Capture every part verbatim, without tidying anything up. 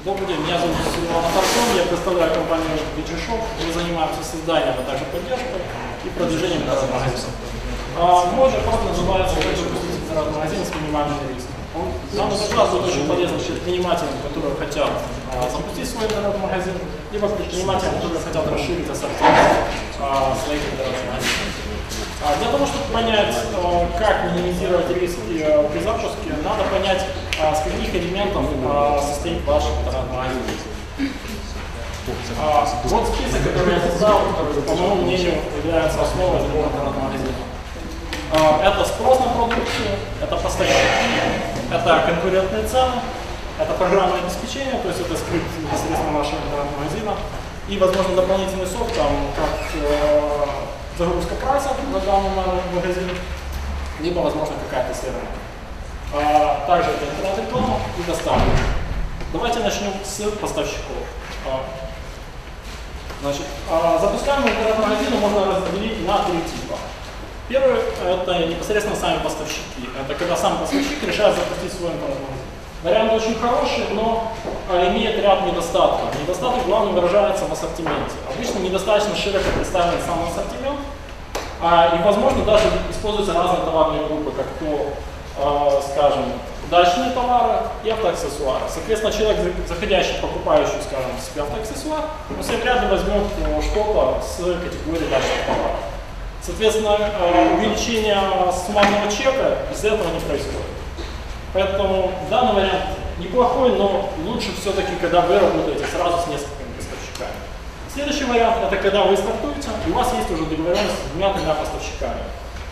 Добрый день, меня зовут Сильвана Тарсон, я представляю компанию Digital. Мы занимаемся созданием, а также поддержкой и продвижением интернет-магазинов. А, мой доклад называется «Как запустить интернет-магазин с минимальным риском». Данный доклад будет очень полезен предпринимателям, которые хотят а, запустить свой интернет-магазин, либо предпринимателям, которые хотят расширить ассортимент а, своих интернет-магазинов. А, для того, чтобы понять, а, как минимизировать риски а, при запуске, надо понять, а, с каких элементов а, состоит ваш интернет-магазин. А, вот список, который я создал, который, по моему мнению, является основой любого интернет-магазина. А, это спрос на продукцию, это поставщики, это конкурентные цены, это программное обеспечение, то есть это скрипт непосредственно нашего интернет-магазина, и, возможно, дополнительный софт, там, как э, загрузка прайса на данный магазин, либо, возможно, какая-то сервера. А, также это интернет-реклама и доставка. Давайте начнем с поставщиков. А, значит, а, запускаемый интернет-магазин можно разделить на три типа. Первый – это непосредственно сами поставщики. Это когда сам поставщик решает запустить свой интернет-магазин. Вариант очень хороший, но а, имеет ряд недостатков. Недостаток главный выражается в ассортименте. Обычно недостаточно широко представлен сам ассортимент, а, и, возможно, даже используются разные товарные группы, как то, а, скажем, дачные товары и автоаксессуары. Соответственно, человек, заходящий, покупающий, скажем, себе автоаксессуар, он себе вряд ли возьмет что-то с категории дачных товаров. Соответственно, увеличение суммарного чека из-за этого не происходит. Поэтому данный вариант неплохой, но лучше все-таки, когда вы работаете сразу с несколькими поставщиками. Следующий вариант – это когда вы стартуете, и у вас есть уже договоренность с двумя-тремя поставщиками.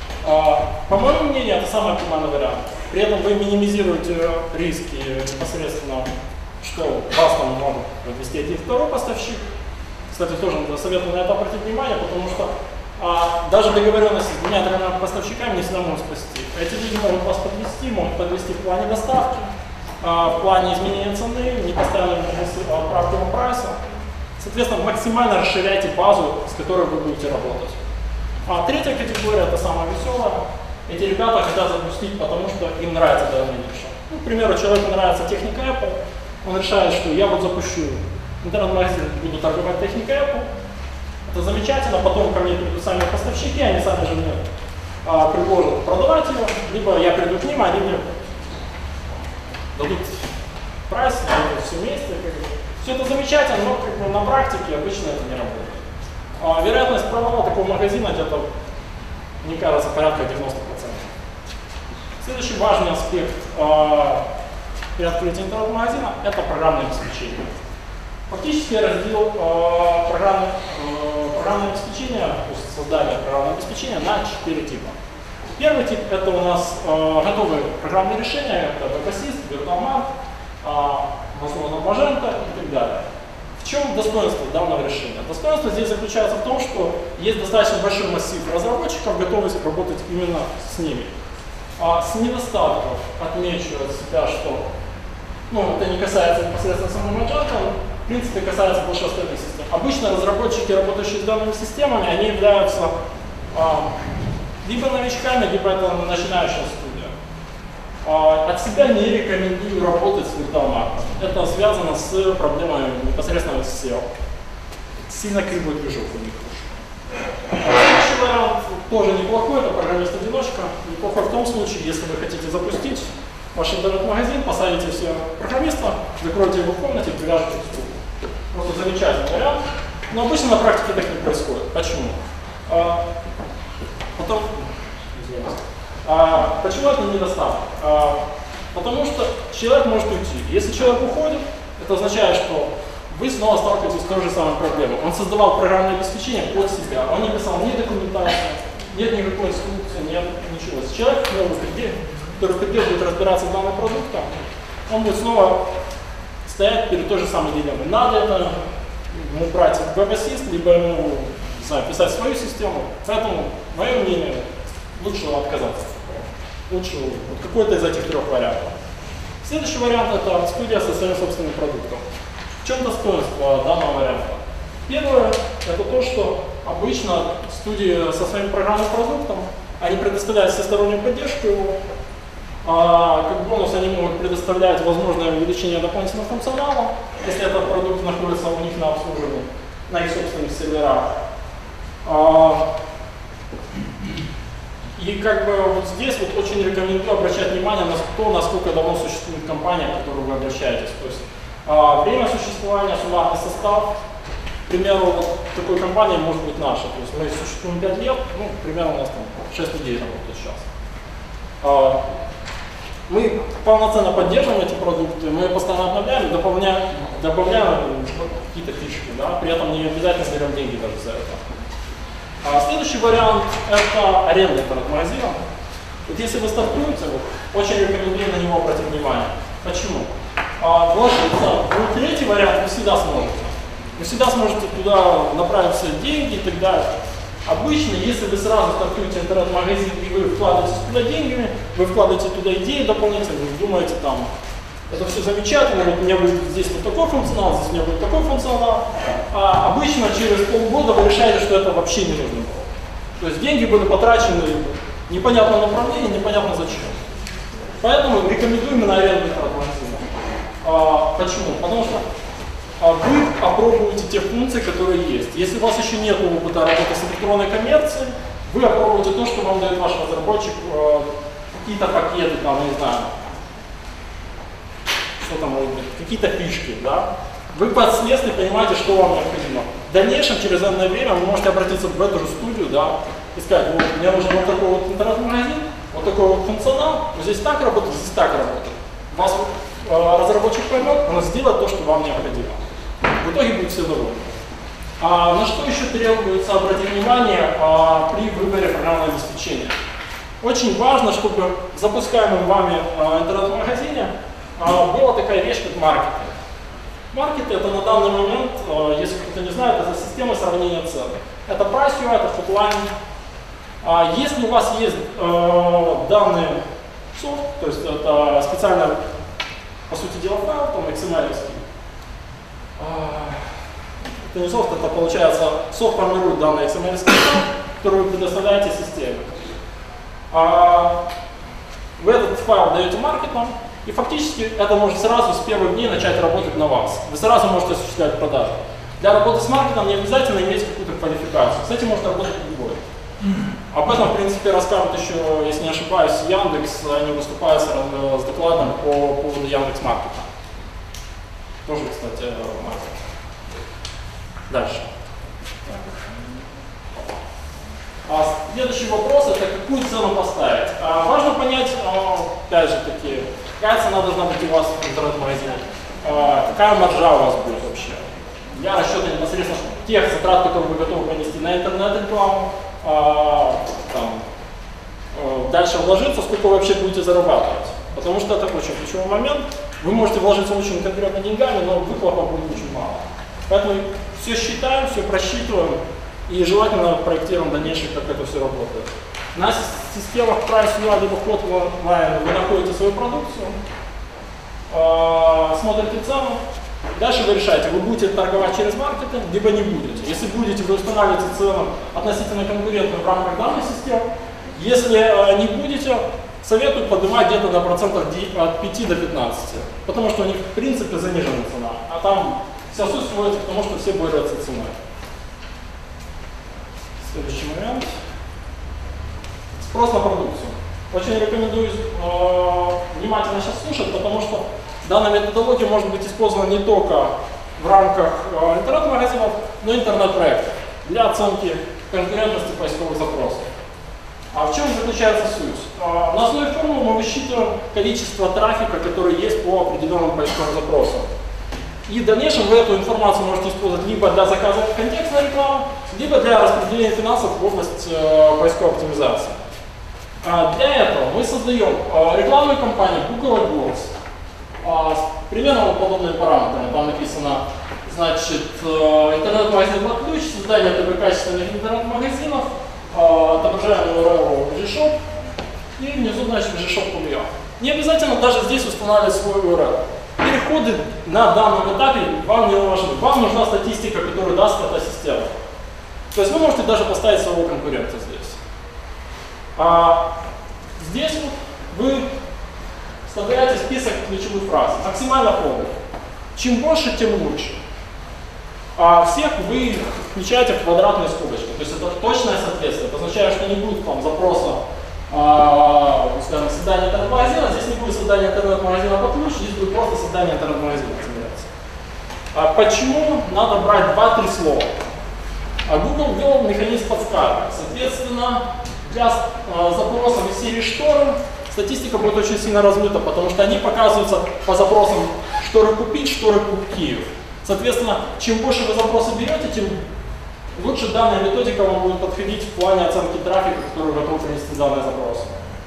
По моему мнению, это самый оптимальный вариант. При этом вы минимизируете риски непосредственно, что вас там может подвести один второй поставщик. Кстати, тоже советую на это обратить внимание, потому что а, даже договоренность с двумя-тремя поставщиками не всегда может спасти. Эти люди могут вас подвести, могут подвести в плане доставки, а, в плане изменения цены, не поставили правильного прайса. Соответственно, максимально расширяйте базу, с которой вы будете работать. А третья категория – это самая веселая. Эти ребята хотят запустить, потому что им нравится данная ниша. Ну, к примеру, человеку нравится техника Apple, он решает, что я вот запущу интернет-магазин, буду торговать техникой Apple. Это замечательно, потом ко мне придут сами поставщики, они сами же мне а, предложат продавать его, либо я приду к ним, они мне дадут прайс, все вместе. Как бы. Все это замечательно, но как бы, на практике обычно это не работает. А, вероятность провала такого магазина где-то, мне кажется, порядка девяноста процентов. Следующий важный аспект а, при открытии интернет-магазина – это программное обеспечение. Фактически я разделил э, программное, э, программное обеспечение, создание программного обеспечения на четыре типа. Первый тип – это у нас э, готовые программные решения, это WebAssist, VirtualMart, э, возможно, Magento и так далее. В чем достоинство данного решения? Достоинство здесь заключается в том, что есть достаточно большой массив разработчиков, готовых работать именно с ними. А с недостатков отмечу от себя, что ну, это не касается непосредственно самого Magento, в принципе, касается больше остальных систем. Обычно разработчики, работающие с данными системами, они являются а, либо новичками, либо это начинающая студия. А, от себя не рекомендую работать с VirtualMart. Это связано с проблемой непосредственно с сео. Сильно кривой движок у них. Следующий вариант тоже неплохой, это программист-одиночка. Неплохой в том случае, если вы хотите запустить ваш интернет-магазин, посадите все программиста, закройте его в комнате, привяжете к стулу. Просто замечательный вариант. Но обычно на практике так не происходит. Почему? А, потом, а, почему это недостаток? А, потому что человек может уйти. Если человек уходит, это означает, что вы снова сталкиваетесь с той же самой проблемой. Он создавал программное обеспечение под себя, он не писал ни документации, нет никакой инструкции, нет ничего. Если человек, который придет, будет разбираться с данным продуктом, он будет снова стоять перед той же самой дилеммой. Надо это ему брать в WebAssist, либо ему не знаю, писать свою систему. Поэтому, мое мнение, лучше отказаться. Лучше вот, какой-то из этих трех вариантов. Следующий вариант – это студия со своим собственным продуктом. В чем достоинство данного варианта? Первое – это то, что обычно студии со своим программным продуктом, они предоставляют всестороннюю поддержку его, А, как бонус они могут предоставлять возможное увеличение дополнительного функционала, если этот продукт находится у них на обслуживании, на их собственных серверах. А, и как бы вот здесь вот очень рекомендую обращать внимание на то, насколько давно существует компания, к которой вы обращаетесь. То есть а, время существования, суммарный состав. К примеру, вот такой компании может быть наша. То есть мы существуем пять лет, ну, примерно у нас там шесть людей работает сейчас. А, мы полноценно поддерживаем эти продукты, мы постоянно обновляем, дополняем, добавляем какие-то фишки, да, при этом не обязательно берем деньги даже за это. А следующий вариант – это аренда интернет-магазина. Вот если вы стартуете, вот, очень рекомендую на него обратить внимание. Почему? А, вложиться в третий вариант вы всегда сможете. Вы всегда сможете туда направить все деньги и так далее. Обычно, если вы сразу стартуете интернет-магазин и вы вкладываете туда деньгами, вы вкладываете туда идеи дополнительные, вы думаете там, это все замечательно, вот у меня будет здесь вот такой функционал, здесь у меня будет такой функционал. А обычно через полгода вы решаете, что это вообще не нужно было. То есть деньги были потрачены в непонятном направлении, непонятно зачем. Поэтому рекомендую именно аренду интернет-магазина. А, почему? Потому что вы опробуете те функции, которые есть. Если у вас еще нет опыта работы с электронной коммерцией, вы опробуете то, что вам дает ваш разработчик, э, какие-то пакеты, там, не знаю, что там может быть, какие-то фишки, да. Вы впоследствии понимаете, что вам необходимо. В дальнейшем, через данное время, вы можете обратиться в эту же студию, да, и сказать, вот, мне нужен вот такой вот интернет-магазин, вот такой вот функционал, вот здесь так работает, здесь так работает. Вас э, разработчик поймет, он сделает то, что вам необходимо. В итоге будет все довольны. А, на что еще требуется обратить внимание а, при выборе программного обеспечения? Очень важно, чтобы в запускаемом вами а, интернет-магазине а, была такая вещь, как маркеты. Маркеты — это на данный момент, а, если кто-то не знает, это система сравнения цен. Это Price ю ай, это Hotline. А, если у вас есть а, данный софт, то есть это специально, по сути дела, файл, там икс эм эль-овский, это не софт, это получается, софт формирует данный икс эм эль-ский файл, который вы предоставляете системе. А, вы этот файл даете маркетам, и фактически это может сразу с первых дней начать работать на вас. Вы сразу можете осуществлять продажи. Для работы с маркетом не обязательно иметь какую-то квалификацию. С этим может работать любой. Об этом, в принципе, расскажут еще, если не ошибаюсь, Яндекс, они выступают с, с докладом по поводу Яндекс.Маркета. Тоже, кстати, маркет. Дальше. А следующий вопрос — это какую цену поставить. А важно понять, опять же таки, какая цена должна быть у вас в интернет-магазине, а какая маржа у вас будет вообще. Для расчета непосредственно тех затрат, которые вы готовы понести на интернет-рекламу, а, там, а, дальше вложиться, сколько вы вообще будете зарабатывать. Потому что это очень ключевой момент. Вы можете вложиться очень конкретно деньгами, но выхлопа будет очень мало. Поэтому все считаем, все просчитываем и желательно проектируем в дальнейшем, как это все работает. На системах Price ю ай либо Hotline вы находите свою продукцию, э, смотрите цену, дальше вы решаете, вы будете торговать через маркеты, либо не будете. Если будете, вы устанавливаете цену относительно конкурентную в рамках данной системы. Если э, не будете, советую поднимать где-то на процентов от пяти до пятнадцати, потому что у них в принципе занижена цена, а там вся суть сводится к тому, что все борются ценой. Следующий момент. Спрос на продукцию. Очень рекомендую э, внимательно сейчас слушать, потому что данная методология может быть использована не только в рамках э, интернет-магазинов, но и интернет-проектов для оценки конкурентности поисковых запросов. А в чем заключается суть? Э, на основе формулы мы высчитываем количество трафика, который есть по определенным поисковым запросам. И в дальнейшем вы эту информацию можете использовать либо для заказа контекстной рекламы, либо для распределения финансов в область э, поисковой оптимизации. А для этого мы создаем э, рекламную кампанию Google AdWords э, с примерно вот подобными параметрами. Там написано, значит, э, интернет-магазин под ключ, создание ТВ качественных интернет-магазинов, э, отображаем ю ар эл в джи-шоп и внизу, значит, в джи-шоп точка ю а. Не обязательно даже здесь устанавливать свой ю ар эл. Переходы на данном этапе вам не нужны. Вам нужна статистика, которую даст эта система. То есть вы можете даже поставить своего конкурента здесь. А здесь вот вы вставляете список ключевых фраз, максимально полный. Чем больше, тем лучше. А всех вы включаете в квадратные скобочки. То есть это точное соответствие. Это означает, что не будет там запроса, а, скажем, создания интернет-магазина. Здесь не будет создания интернет-магазина под ключ, здесь будет просто создание интернет-магазина. А почему надо брать два-три слова? А Google ввел механизм подсказок. Соответственно, для а, запросов из серии шторы статистика будет очень сильно размыта, потому что они показываются по запросам шторы купить, шторы Киев. Соответственно, чем больше вы запросы берете, тем лучше данная методика вам будет подходить в плане оценки трафика, который готов принести данный запрос.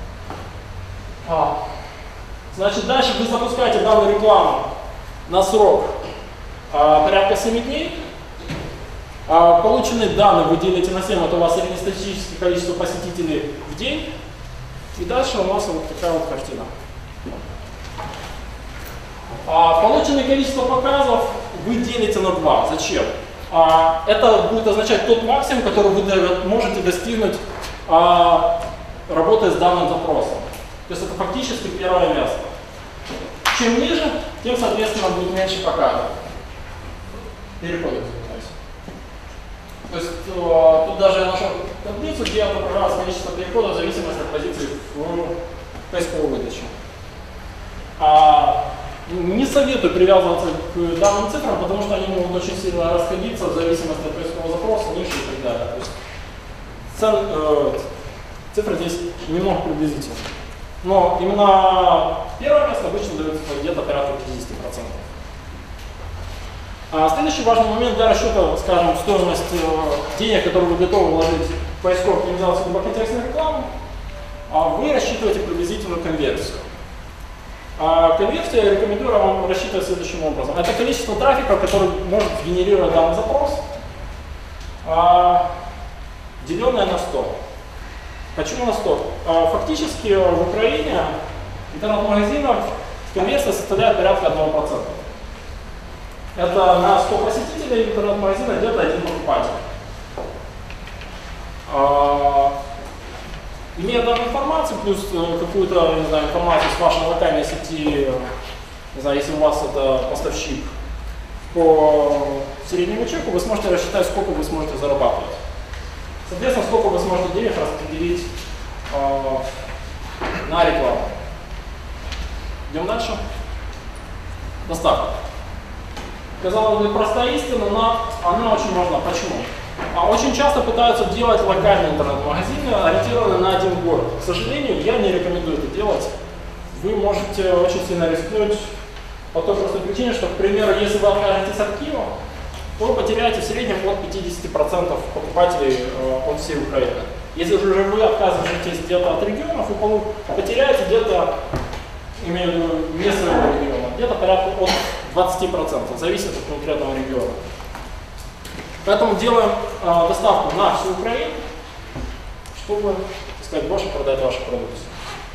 А, значит, дальше вы запускаете данную рекламу на срок а, порядка семи дней. А, полученные данные вы делите на семь, это у вас среднестатистическое количество посетителей в день. И дальше у нас вот такая вот картина. А, полученное количество показов вы делите на два. Зачем? А, это будет означать тот максимум, который вы можете достигнуть, а, работая с данным запросом. То есть это фактически первое место. Чем ниже, тем, соответственно, будет меньше показов. Переходит. То есть а, тут даже я нашел таблицу, где отображалось количество переходов в зависимости от позиции в поисковой выдаче. А, Не советую привязываться к данным цифрам, потому что они могут очень сильно расходиться в зависимости от поискового запроса, ниши и так далее. То есть цен, э, цифры здесь немного приблизительны. Но именно первое место обычно дается где-то порядка пятьдесят процентов. А следующий важный момент для расчета, скажем, стоимость э, денег, которые вы готовы вложить в поисковую оптимизацию глубоконтекстной рекламы, а вы рассчитываете приблизительную конверсию. А конверсию я рекомендую вам рассчитывать следующим образом. Это количество трафика, который может генерировать данный запрос, а, деленное на сто. Почему на сто? А, фактически в Украине интернет-магазинов конверсия составляет порядка одного процента. Это на сто посетителей интернет-магазина где-то один покупатель. А, Имея данную информацию, плюс какую-то, не знаю, информацию с вашей локальной сети, не знаю, если у вас это поставщик по среднему чеку, вы сможете рассчитать, сколько вы сможете зарабатывать. Соответственно, сколько вы сможете денег распределить э, на рекламу. Идем дальше. Доставка. Казалось бы, простая истина, но она очень важна. Почему? А очень часто пытаются делать локальные интернет-магазины, ориентированные на один город. К сожалению, я не рекомендую это делать. Вы можете очень сильно рискнуть по той простой причине, что, к примеру, если вы откажетесь от Киева, то вы потеряете в среднем от пятидесяти процентов покупателей э, от всей Украины. Если же вы отказываетесь где-то от регионов, вы потеряете где-то, имею в виду не своего региона, где-то порядка от двадцати процентов, зависит от конкретного региона. Поэтому делаем э, доставку на всю Украину, чтобы, так сказать, больше продать вашу продукцию.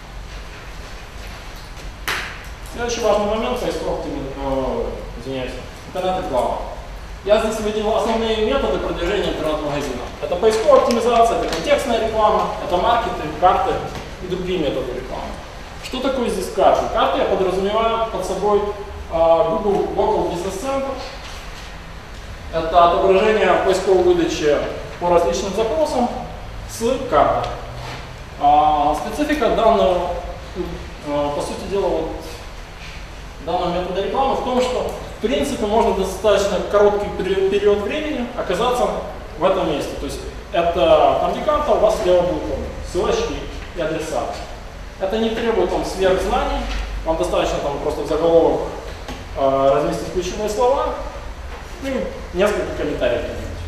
Следующий важный момент — поисковая э, извиняюсь, интернет-реклама. Я здесь выделил основные методы продвижения интернет-магазина. Это поисковая оптимизация, это контекстная реклама, это маркетинг, карты и другие методы рекламы. Что такое здесь карты? Карты я подразумеваю под собой э, Google Local Business Center. Это отображение поисковой выдачи по различным запросам с картой. А, специфика данного, а, по сути дела, вот, данного метода рекламы в том, что в принципе можно достаточно короткий период времени оказаться в этом месте. То есть это там, где карта, у вас слева будут ссылочки и адреса. Это не требует там сверхзнаний, вам достаточно там просто в заголовок а, разместить ключевые слова. Ну, несколько комментариев.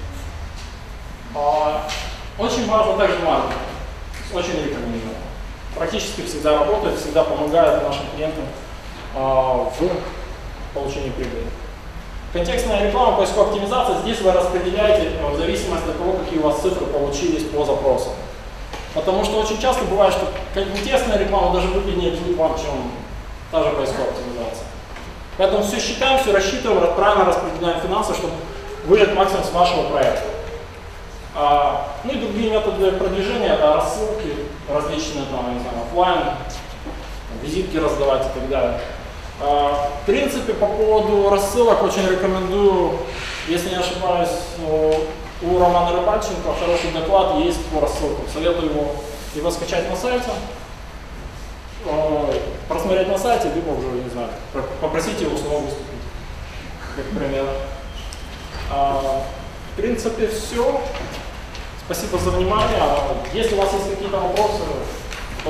А, очень важно также маркетинг. Очень рекомендую. Практически всегда работает, всегда помогает нашим клиентам а, в получении прибыли. Контекстная реклама, поисковая оптимизация. Здесь вы распределяете в зависимости от того, какие у вас цифры получились по запросам. Потому что очень часто бывает, что контекстная реклама даже выгоднее будет вам, чем та же поисковая оптимизация. Поэтому все считаем, все рассчитываем, правильно распределяем финансы, чтобы выжать максимум с вашего проекта. А, ну и другие методы продвижения — это рассылки различные, там, не знаю, офлайн, визитки раздавать и так далее. В принципе, по поводу рассылок очень рекомендую, если не ошибаюсь, у Романа Рыбальченко хороший доклад есть по рассылкам. Советую его, его скачать на сайте, просмотреть на сайте, либо уже, не знаю, попросить его снова выступить, как пример. В принципе, все. Спасибо за внимание. Если у вас есть какие-то вопросы, то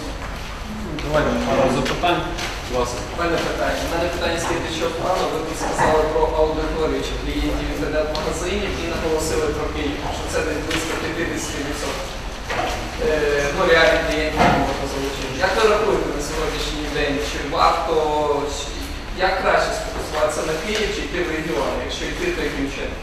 давайте пару запитань. У мене питання. У мене питання слід що плану. Ви тут сказали про аудиторію чи клієнтів інтернет-магазинів і наголосили про Київ, що це десь близько п'ятдесят відсотків. Е, ну, реальних клієнтів можна залучити. Як ви рахуєте на сьогоднішній день? Чи варто, чи, як краще сфокусуватися на Київ чи йти в регіони? Якщо йти, то яким чином?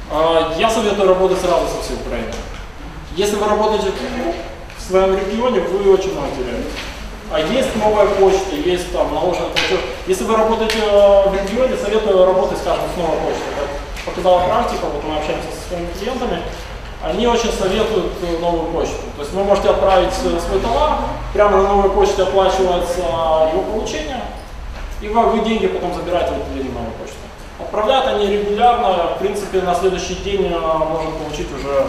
Я советую работать сразу со всей Украиной. Если вы работаете в своем регионе, вы очень много теряете. А есть новая почта, есть там наложенный платеж. Если вы работаете в регионе, советую работать, скажем, с новой почтой. Как показала практика, вот мы общаемся со своими клиентами, они очень советуют новую почту. То есть вы можете отправить свой товар, прямо на новой почте оплачивается его получение, и вы деньги потом забираете в отделение новой почты. Отправляют они регулярно, в принципе, на следующий день можно получить уже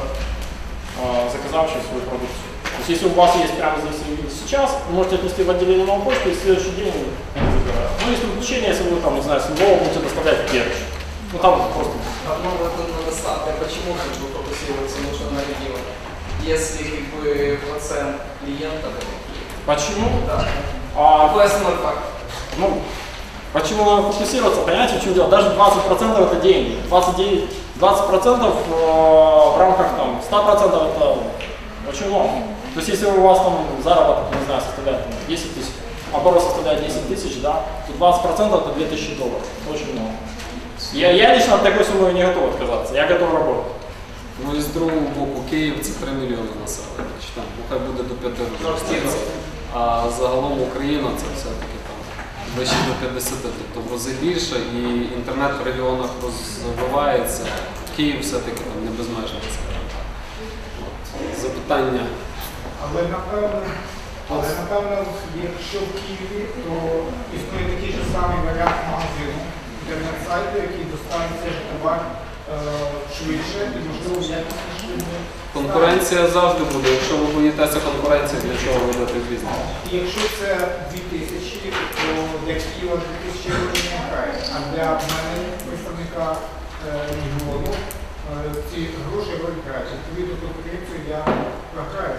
заказавший свою продукцию. То есть если у вас есть прямо здесь и сейчас, вы можете отнести в отделение новой почты и в следующий день забирают. Ну, есть исключение, если вы там, не знаю, с Львова будете доставлять перч. Ну там просто... Одно на доставке. Почему как бы фокусироваться нужно на регионе? Если как бы процент клиентов это Киев. Почему? Да. А, Какой основной фактор? ну, почему надо фокусироваться? Понимаете, в чем дело? Даже двадцать процентов это деньги. двадцать процентов в рамках там, ста процентов это очень много. То есть если у вас там заработок, не знаю, составляет там, десять тысяч, оборот составляет десять тысяч, да, то двадцать процентов это две тысячи долларов. Очень много. Я, я лично от такой суммы не готов отказаться, я готов работать. Ну і з другого боку, Київ це три мільйони населення, чи там, ну хай буде до п'яти років. А загалом Україна це все-таки там вище до п'ятдесяти, тобто в рази більше, і інтернет в регіонах розвивається, Київ все-таки там не безмежний, скажімо так. От. Запитання. Але напевно, але напевно, якщо в Києві, то існує такий же самий варіант магазину, інтернет-сайту, який доставить цей же товар е, швидше і, можливо, якісніше. Конкуренція завжди буде. Якщо ви боїтеся конкуренції, для чого ви йдете в бізнес? І якщо це дві тисячі, то для Києва дві тисячі гривень не грає. А для мене, представника е, регіону, е, ці гроші грають. Відповідно конкуренцію я програю.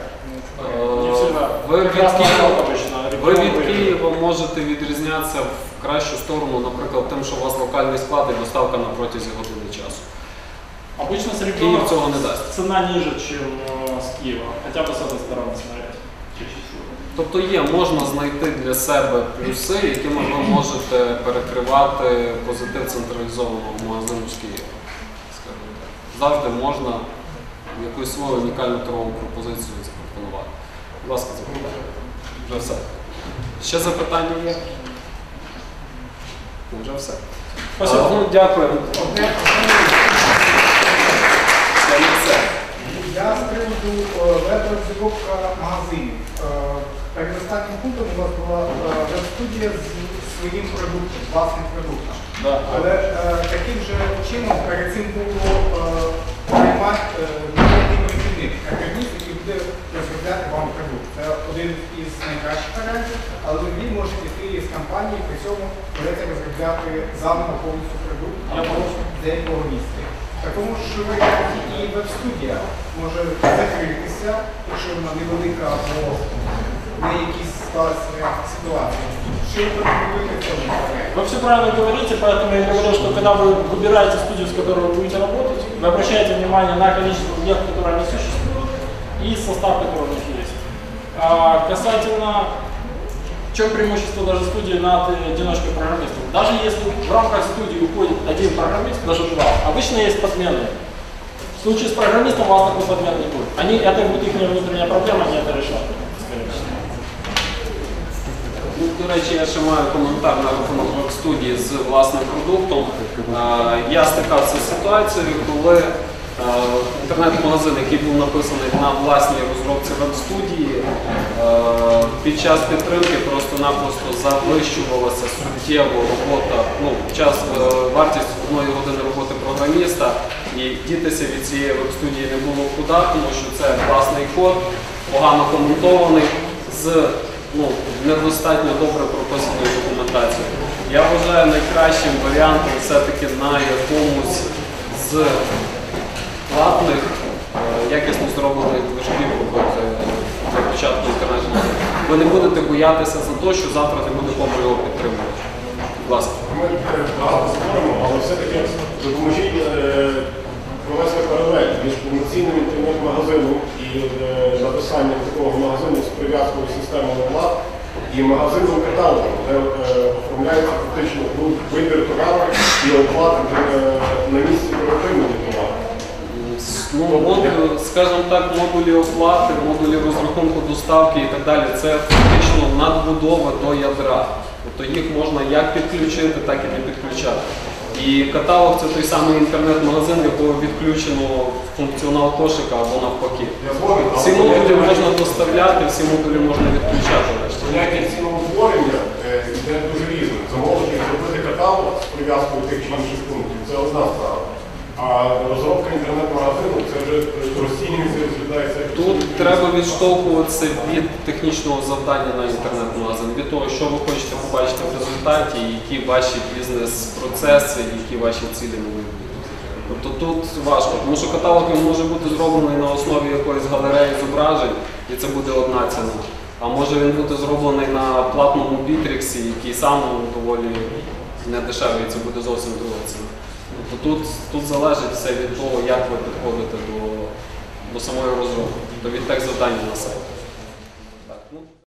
Не всегда. Ви від, Прекрасно Києва, обычно, ви регион від выигрывает. Києва можете відрізнятися в кращу сторону, наприклад, тим, що у вас локальний склад і доставка на протязі години часу. Обычно с Киев региона цього не дасть. цена ниже, чем э, с Киева, хотя бы с этой стороны смотреть. Тобто є, можна знайти для себе плюси, якими ви можете перекривати позитив централізованого магазину з Києва. Скажімо так. Завжди можна якусь свою унікальну торгову пропозицію запропонувати. Будь ласка, запитання. Вже все. Ще запитання є? Вже все. Спасибо. А, ну, дякую. Одне, Це не все. я з приводу веб-розробка магазинів. Е, Перед останнім пунктом у вас була е, веб-студія з своїм продуктом, власним продуктом. Да. Але е, таким же чином перед цим було приймати новий працівник, програміст, який буде розробляти вам продукт. Це один із найкращих варіантів, але він може піти з компанії, при цьому будете розробляти заново повністю продукт або з деякого місця. В такому ж варіанті і веб-студія може закритися, якщо вона невелика або не якісь ситуації. Що ви пропонуєте в цьому варіанті? Вы все правильно говорите, поэтому я говорю, что когда вы выбираете студию, с которой вы будете работать, вы обращаете внимание на количество лет, которые они существуют, и состав, который у них есть. А, касательно, в чем преимущество даже студии над одиночкой программистов? Даже если в рамках студии уходит один программист, даже два, обычно есть подмены. В случае с программистом у вас такой подмен не будет. Они, это будет их внутренняя проблема, они это решат. Ну, до речі, я ще маю коментар на рахунок веб-студії з власним продуктом. Е, Я стикався з ситуацією, коли е, інтернет-магазин, який був написаний на власній розробці веб-студії. Е, Під час підтримки просто-напросто завищувалася суттєво робота, ну, час, е, вартість одної години роботи програміста, і дітися від цієї веб-студії не було куди, тому що це власний код, погано коментований, з ну, недостатньо добре прописаною документацією. Я вважаю найкращим варіантом все-таки на якомусь з платних, е, якісно зроблених движків робити для початку інтернету. Ви не будете боятися за те, що завтра не буде кому його підтримувати. Будь ласка. Ми багато споримо, але все-таки допоможіть е, провести паралель між повноцінним інтернет-магазином і е, написанням такого магазину з прив'язкою системою оплат і магазином каталогом, де е, оформляється фактично ну, вибір товару і оплата вже е, на місці перетримання товару. Ну, модулі, скажімо так, модулі оплати, модулі розрахунку доставки і так далі, це фактично надбудова до ядра. Тобто їх можна як підключити, так і не підключати. І каталог – це той самий інтернет-магазин, в якого відключено функціонал кошика або навпаки. Я згоден, але Всі модулі поняття- можна доставляти, всі модулі можна відключати. решті. Поняття ціноутворення е, йде дуже різне. Замовити зробити каталог з прив'язкою тих чи інших пунктів – це одна справа. А розробка інтернет-магазину – це вже розцінюється і розглядається. як Тут абсолютно треба інша відштовхуватися від технічного завдання на інтернет-магазин, від того, що ви хочете побачити в результаті, які ваші бізнес-процеси, які ваші цілі на майбутнє. Тобто тут важко, тому що каталог він може бути зроблений на основі якоїсь галереї зображень, і це буде одна ціна. А може він бути зроблений на платному бітріксі, який сам доволі недешевий, і це буде зовсім друга ціна. Тобто тут, тут залежить все від того, як ви підходите до, до самої розробки, до від тех завдання на сайті.